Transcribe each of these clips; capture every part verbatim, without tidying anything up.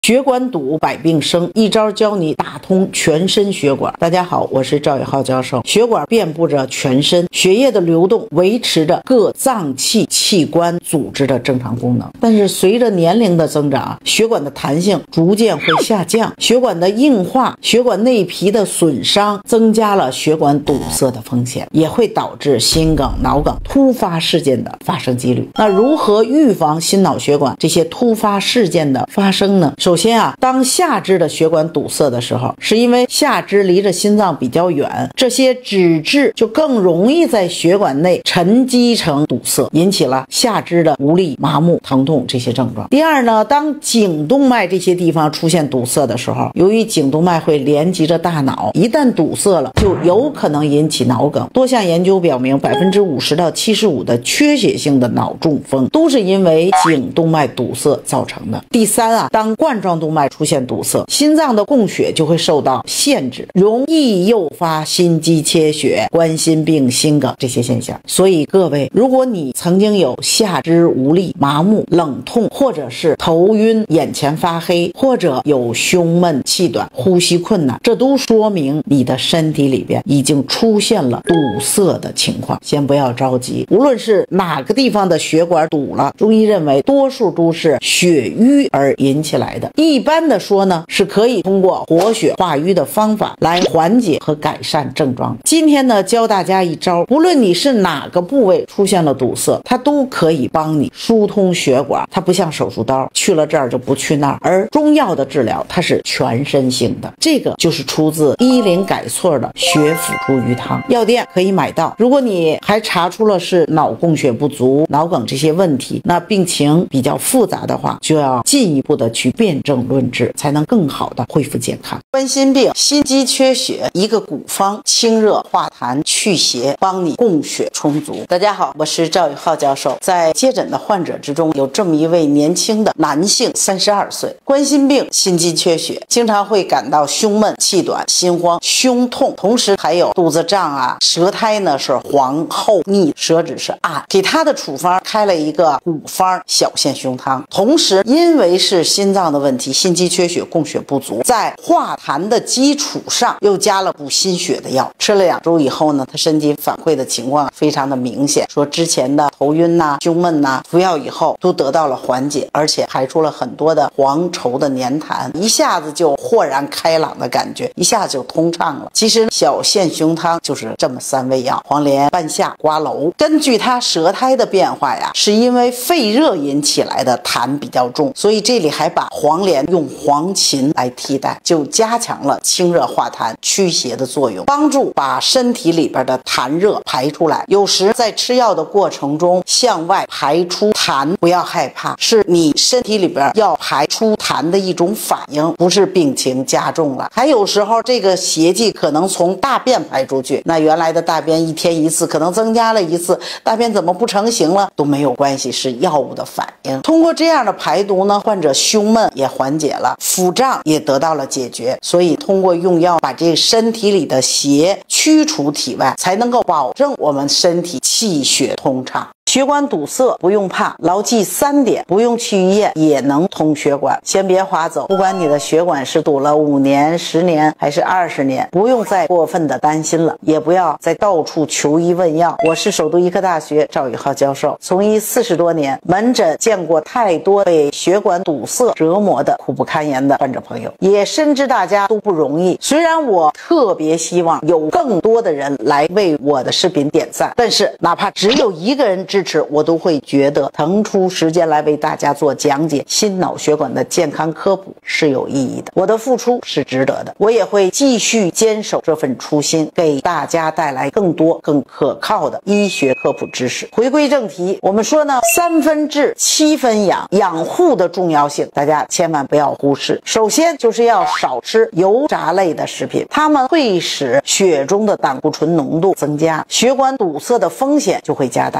血管堵，百病生，一招教你打通全身血管。大家好，我是赵宇浩教授。血管遍布着全身，血液的流动维持着各脏器、器官、组织的正常功能。但是随着年龄的增长，血管的弹性逐渐会下降，血管的硬化、血管内皮的损伤，增加了血管堵塞的风险，也会导致心梗、脑梗突发事件的发生几率。那如何预防心脑血管这些突发事件的发生呢？首先啊，当下肢的血管堵塞的时候，是因为下肢离着心脏比较远，这些脂质就更容易在血管内沉积成堵塞，引起了下肢的无力、麻木、疼痛这些症状。第二呢，当颈动脉这些地方出现堵塞的时候，由于颈动脉会连接着大脑，一旦堵塞了，就有可能引起脑梗。多项研究表明，百分之五十到七十五的缺血性的脑中风都是因为颈动脉堵塞造成的。第三啊，当冠状动脉出现堵塞，心脏的供血就会受到限制，容易诱发心肌缺血、冠心病、心梗这些现象。所以各位，如果你曾经有下肢无力、麻木、冷痛，或者是头晕、眼前发黑，或者有胸闷、气短、呼吸困难，这都说明你的身体里边已经出现了堵塞的情况。先不要着急，无论是哪个地方的血管堵了，中医认为多数都是血瘀而引起来的。一般的说呢，是可以通过活血化瘀的方法来缓解和改善症状。今天呢，教大家一招，不论你是哪个部位出现了堵塞，它都可以帮你疏通血管。它不像手术刀，去了这儿就不去那儿，而中药的治疗它是全身性的。这个就是出自医林改错的血辅助鱼汤，药店可以买到。如果你还查出了是脑供血不足、脑梗这些问题，那病情比较复杂的话，就要进一步的去辨证论治，才能更好的恢复健康。冠心病、心肌缺血，一个古方，清热化痰、祛邪，帮你供血充足。大家好，我是赵宇浩教授。在接诊的患者之中，有这么一位年轻的男性，三十二岁，冠心病、心肌缺血，经常会感到胸闷、气短、心慌、胸痛，同时还有肚子胀啊，舌苔呢是黄厚腻，舌质是暗。给他的处方开了一个古方小线胸汤，同时因为是心脏的问题，心肌缺血，供血不足，在化痰的基础上又加了补心血的药。吃了两周以后呢，他身体反馈的情况非常的明显，说之前的头晕呐、胸闷呐，服药以后都得到了缓解，而且排出了很多的黄稠的粘痰，一下子就豁然开朗的感觉，一下子就通畅了。其实小线胸汤就是这么三味药：黄连、半夏、瓜蒌。根据他舌苔的变化呀，是因为肺热引起来的痰比较重，所以这里还把黄连用黄芩来替代，就加强了清热化痰、驱邪的作用，帮助把身体里边的痰热排出来。有时在吃药的过程中向外排出痰，不要害怕，是你身体里边要排出痰的一种反应，不是病情加重了。还有时候这个邪气可能从大便排出去，那原来的大便一天一次，可能增加了一次，大便怎么不成形了都没有关系，是药物的反应。通过这样的排毒呢，患者胸闷也缓解了，腹胀也得到了解决。所以通过用药把这身体里的邪驱除体外，才能够保证我们身体气血通畅。血管堵塞不用怕，牢记三点，不用去医院也能通血管。先别划走，不管你的血管是堵了五年、十年还是二十年，不用再过分的担心了，也不要再到处求医问药。我是首都医科大学赵宇浩教授，从医四十多年，门诊见过太多被血管堵塞折磨的苦不堪言的患者朋友，也深知大家都不容易。虽然我特别希望有更多的人来为我的视频点赞，但是哪怕只有一个人支持，我都会觉得腾出时间来为大家做讲解心脑血管的健康科普是有意义的，我的付出是值得的。我也会继续坚守这份初心，给大家带来更多更可靠的医学科普知识。回归正题，我们说呢，三分治七分养，养护的重要性大家千万不要忽视。首先就是要少吃油炸类的食品，它们会使血中的胆固醇浓度增加，血管堵塞的风险就会加大。第二呢，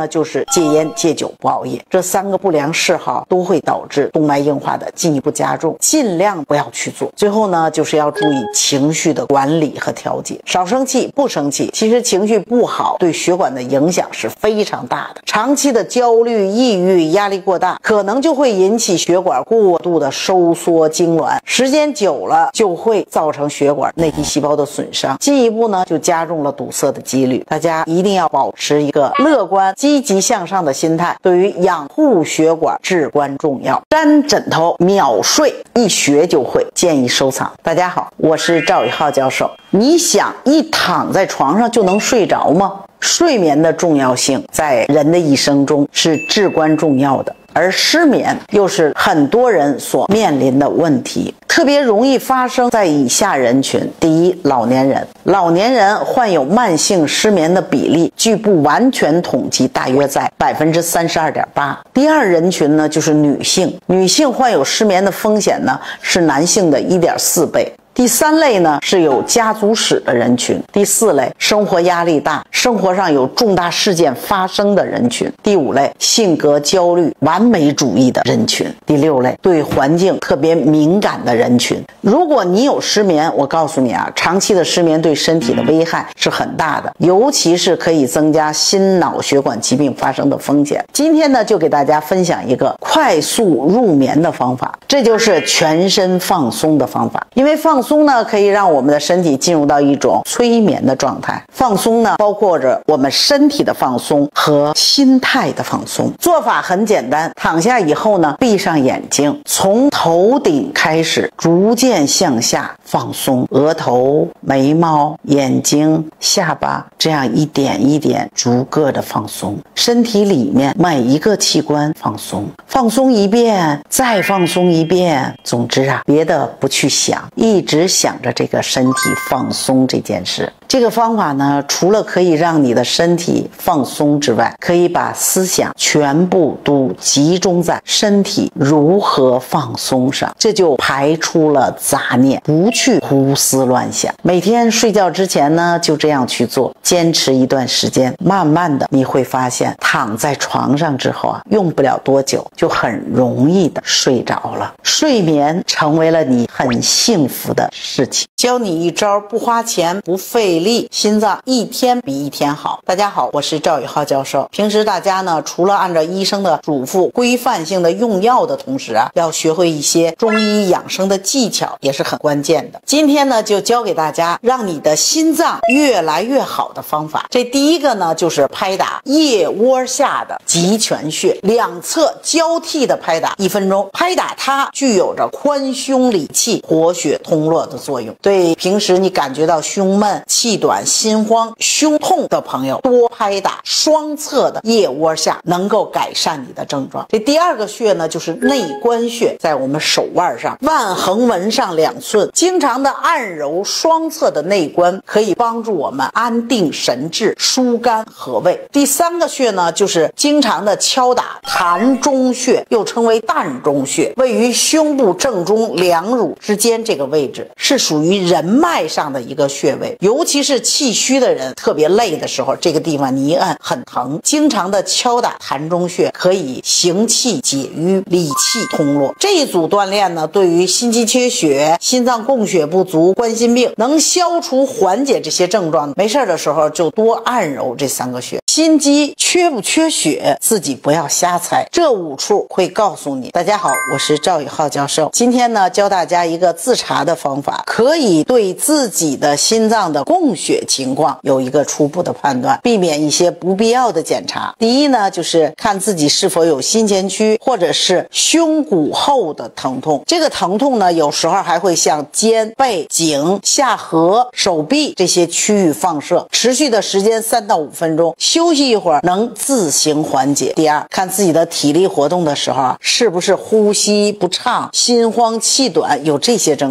呢就是戒烟、戒酒、不熬夜，这三个不良嗜好都会导致动脉硬化的进一步加重，尽量不要去做。最后呢，就是要注意情绪的管理和调节，少生气，不生气。其实情绪不好对血管的影响是非常大的，长期的焦虑、抑郁、压力过大，可能就会引起血管过度的收缩痉挛，时间久了就会造成血管内皮细胞的损伤，进一步呢就加重了堵塞的几率。大家一定要保持一个乐观、积极向上的心态，对于养护血管至关重要。粘枕头秒睡，一学就会，建议收藏。大家好，我是赵宇浩教授。你想一躺在床上就能睡着吗？睡眠的重要性在人的一生中是至关重要的，而失眠又是很多人所面临的问题，特别容易发生在以下人群。第一，老年人。老年人患有慢性失眠的比例，据不完全统计，大约在 百分之三十二点八。第二人群呢，就是女性。女性患有失眠的风险呢，是男性的 一点四倍。第三类呢是有家族史的人群。第四类，生活压力大，生活上有重大事件发生的人群。第五类，性格焦虑、完美主义的人群。第六类，对环境特别敏感的人群。如果你有失眠，我告诉你啊，长期的失眠对身体的危害是很大的，尤其是可以增加心脑血管疾病发生的风险。今天呢，就给大家分享一个快速入眠的方法，这就是全身放松的方法。因为放松放松呢，可以让我们的身体进入到一种催眠的状态。放松呢，包括着我们身体的放松和心态的放松。做法很简单，躺下以后呢，闭上眼睛，从头顶开始，逐渐向下放松，额头、眉毛、眼睛、下巴，这样一点一点逐个的放松。身体里面每一个器官放松，放松一遍，再放松一遍。总之啊，别的不去想，一直只想着这个身体放松这件事。这个方法呢，除了可以让你的身体放松之外，可以把思想全部都集中在身体如何放松上，这就排出了杂念，不去胡思乱想。每天睡觉之前呢，就这样去做，坚持一段时间，慢慢的你会发现，躺在床上之后啊，用不了多久就很容易的睡着了。睡眠成为了你很幸福的事情。教你一招不花钱不费力，心脏一天比一天好。大家好，我是赵宇浩教授。平时大家呢，除了按照医生的嘱咐规范性的用药的同时啊，要学会一些中医养生的技巧，也是很关键的。今天呢，就教给大家让你的心脏越来越好的方法。这第一个呢，就是拍打腋窝下的极泉穴，两侧交替的拍打一分钟。拍打它具有着宽胸理气、活血通络的作用。对平时你感觉到胸闷、气短、心慌、胸痛的朋友，多拍打双侧的腋窝下，能够改善你的症状。这第二个穴呢，就是内关穴，在我们手腕上腕横纹上两寸，经常的按揉双侧的内关，可以帮助我们安定神志、疏肝和胃。第三个穴呢，就是经常的敲打膻中穴，又称为膻中穴，位于胸部正中两乳之间这个位置，是属于人脉上的一个穴位，尤其是气虚的人特别累的时候，这个地方你一按很疼。经常的敲打膻中穴，可以行气解瘀、理气通络。这一组锻炼呢，对于心肌缺血、心脏供血不足、冠心病能消除缓解这些症状。没事的时候就多按揉这三个穴。心肌缺不缺血，自己不要瞎猜，这五处会告诉你。大家好，我是赵宇浩教授。今天呢，教大家一个自查的方法，可以对自己的心脏的供血情况有一个初步的判断，避免一些不必要的检查。第一呢，就是看自己是否有心前区或者是胸骨后的疼痛。这个疼痛呢，有时候还会向肩、背、颈、下颌、手臂这些区域放射，持续的时间三到五分钟，休息一会儿能自行缓解。第二，看自己的体力活动的时候啊，是不是呼吸不畅、心慌气短，有这些症状。如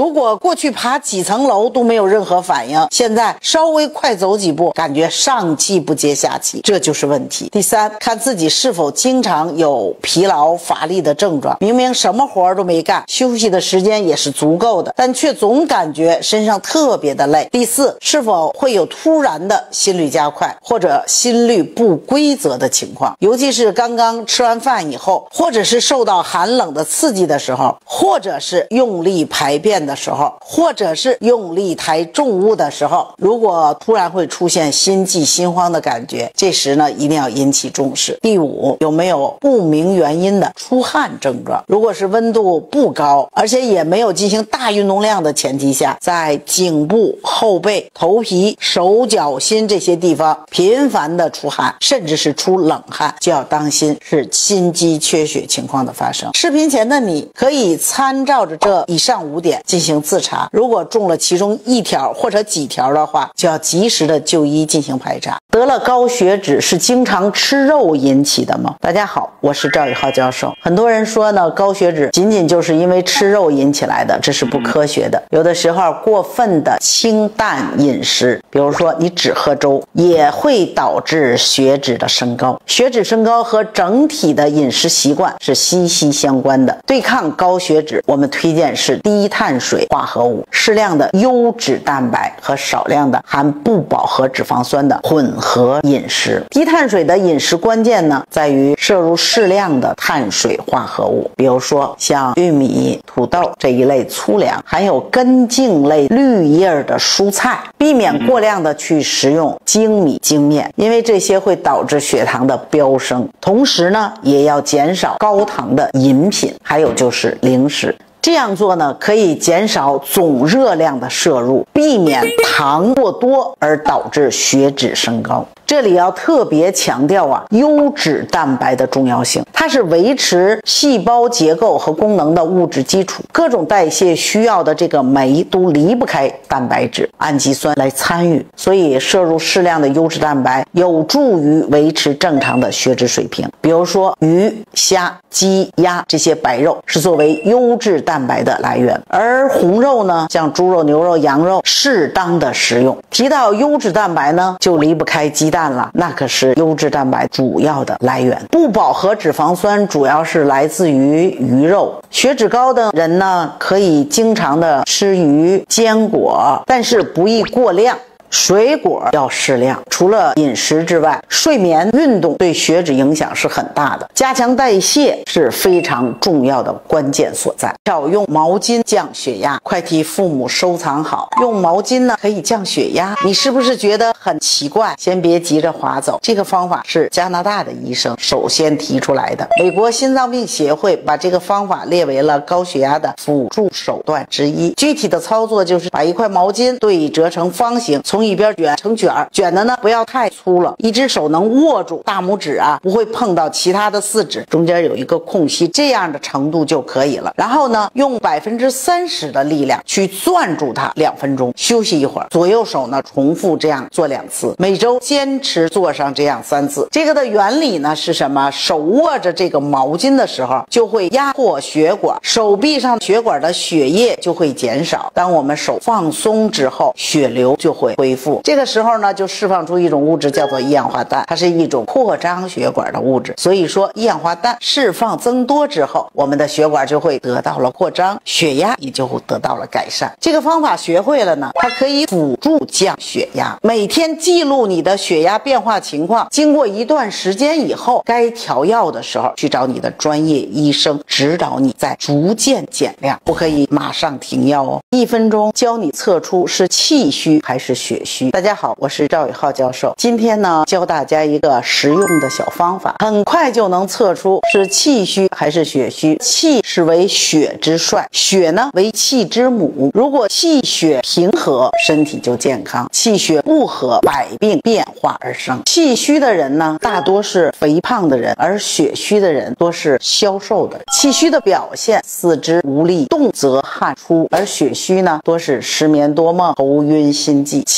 如果过去爬几层楼都没有任何反应，现在稍微快走几步，感觉上气不接下气，这就是问题。第三，看自己是否经常有疲劳乏力的症状，明明什么活都没干，休息的时间也是足够的，但却总感觉身上特别的累。第四，是否会有突然的心率加快或者心率不规则的情况，尤其是刚刚吃完饭以后，或者是受到寒冷的刺激的时候，或者是用力排便的时候，或者是用力抬重物的时候，如果突然会出现心悸心慌的感觉，这时呢一定要引起重视。第五，有没有不明原因的出汗症状？如果是温度不高，而且也没有进行大运动量的前提下，在颈部、后背、头皮、手脚心这些地方频繁的出汗，甚至是出冷汗，就要当心是心肌缺血情况的发生。视频前的你可以参照着这以上五点进行自查，如果中了其中一条或者几条的话，就要及时的就医进行排查。得了高血脂是经常吃肉引起的吗？大家好，我是赵宇浩教授。很多人说呢，高血脂仅仅就是因为吃肉引起来的，这是不科学的。有的时候过分的清淡饮食，比如说你只喝粥，也会导致血脂的升高。血脂升高和整体的饮食习惯是息息相关的。对抗高血脂，我们推荐是低碳水化合物、适量的优质蛋白和少量的含不饱和脂肪酸的混合饮食。低碳水的饮食关键呢，在于摄入适量的碳水化合物，比如说像玉米、土豆这一类粗粮，含有根茎类绿叶的蔬菜，避免过量的去食用精米精面，因为这些会导致血糖的飙升。同时呢，也要减少高糖的饮品，还有就是零食。这样做呢，可以减少总热量的摄入，避免糖过多而导致血脂升高。这里要特别强调啊，优质蛋白的重要性，它是维持细胞结构和功能的物质基础，各种代谢需要的这个酶都离不开蛋白质、氨基酸来参与，所以摄入适量的优质蛋白有助于维持正常的血脂水平。比如说鱼、虾、鸡、鸭这些白肉是作为优质蛋白的来源，而红肉呢，像猪肉、牛肉、羊肉，适当的食用。提到优质蛋白呢，就离不开鸡蛋了，那可是优质蛋白主要的来源。不饱和脂肪酸主要是来自于鱼肉，血脂高的人呢，可以经常的吃鱼、坚果，但是不宜过量。水果要适量，除了饮食之外，睡眠、运动对血脂影响是很大的，加强代谢是非常重要的关键所在。少用毛巾降血压，快替父母收藏好。用毛巾呢可以降血压，你是不是觉得很奇怪？先别急着划走，这个方法是加拿大的医生首先提出来的。美国心脏病协会把这个方法列为了高血压的辅助手段之一。具体的操作就是把一块毛巾对折成方形，从一边卷成卷儿，卷的呢不要太粗了，一只手能握住大拇指啊，不会碰到其他的四指，中间有一个空隙，这样的程度就可以了。然后呢，用百分之三十的力量去攥住它两分钟，休息一会儿，左右手呢重复这样做两次，每周坚持做上这样三次。这个的原理呢是什么？手握着这个毛巾的时候，就会压迫血管，手臂上血管的血液就会减少。当我们手放松之后，血流就会恢复。这个时候呢，就释放出一种物质叫做一氧化氮，它是一种扩张血管的物质。所以说，一氧化氮释放增多之后，我们的血管就会得到了扩张，血压也就会得到了改善。这个方法学会了呢，它可以辅助降血压。每天记录你的血压变化情况，经过一段时间以后，该调药的时候去找你的专业医生指导你再逐渐减量，不可以马上停药哦。一分钟教你测出是气虚还是血虚。大家好，我是赵宇浩教授。今天呢，教大家一个实用的小方法，很快就能测出是气虚还是血虚。气是为血之帅，血呢为气之母。如果气血平和，身体就健康；气血不和，百病变化而生。气虚的人呢，大多是肥胖的人，而血虚的人多是消瘦的人。气虚的表现，四肢无力，动则汗出；而血虚呢，多是失眠多梦、头晕心悸。气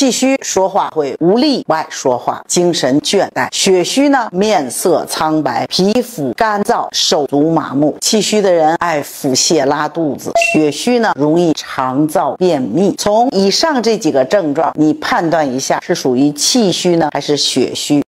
气虚说话会无力，不爱说话，精神倦怠；血虚呢，面色苍白，皮肤干燥，手足麻木。气虚的人爱腹泻拉肚子，血虚呢容易肠燥便秘。从以上这几个症状，你判断一下是属于气虚呢还是血虚。